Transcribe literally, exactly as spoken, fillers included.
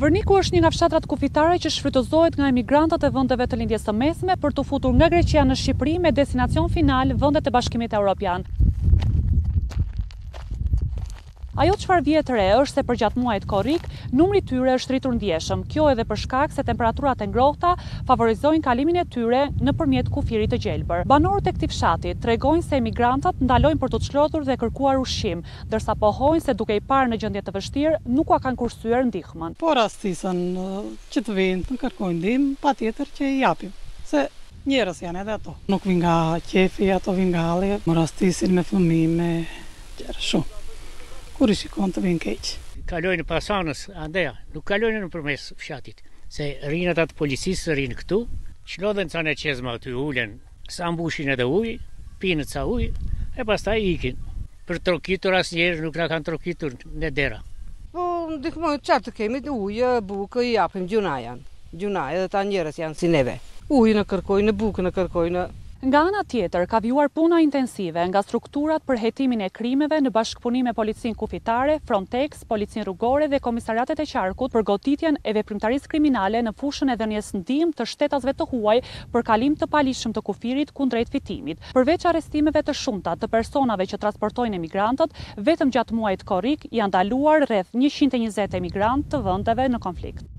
Vërniku është një nga fshatrat kufitare që shfrytëzohet nga emigrantët e vendeve të lindjes së mesme për të futur nga Greqia në Shqipëri me destinacion final vendet e Bashkimit Evropian. Ajo çfarë vjet re është se përgjatë muajit korrik, numri i tyre është rritur ndjeshëm. Kjo edhe për shkak se temperaturat e ngrohta favorizojnë kalimin e tyre nëpërmjet kufirit të gjelbër. Banorët e këtij fshati tregojnë se emigrantët ndalojnë për të çlodhur dhe kërkuar ushqim, ndërsa pohojnë se duke i parë në gjendje të vështirë, nuk ua kanë kursyer ndihmën. Po rastisën që të vinë të kërkojnë ndihmë, patjetër që i japim. Se njerëz janë edhe ato. Nuk vinë nga qefi, ato vinë nga halli, më rastisin me fëmijë, me gjëra shumë. Kur i shikon të vinë keq. Kalojnë pas anës, andeja, nuk kalojnë në përmes fshatit. Se rinat atë policisë rinë këtu, çlodhen ca në qezma aty ulen, sa mbushin edhe ujë, pinë ca ujë, e pastaj ikin. Për trokitur asnjëherë nuk na kanë trokitur në dera. Po ndihmojnë çfarë të kemi, ujë, bukë, i japim gjuna janë. Gjuna, edhe ta njerëz janë si neve. Ujë në kërkojnë, bukë në kërkojnë. Nga ana tjetër, ka vjuar puna intensive nga strukturat për hetimin e krimeve në bashkëpunim me Policinë Kufitare, Frontex, Policinë Rrugore dhe Komisariatet e Qarkut për goditjen e veprimtarisë kriminale në fushën e dhënies ndihmë të shtetasve të huaj për kalim të palishëm të kufirit kundrejt fitimit. Përveç arrestimeve të shumta të personave që transportojnë emigrantët, vetëm gjatë muajit korrik janë ndaluar rreth njëqind e njëzet emigrantë të vendeve në konflikt.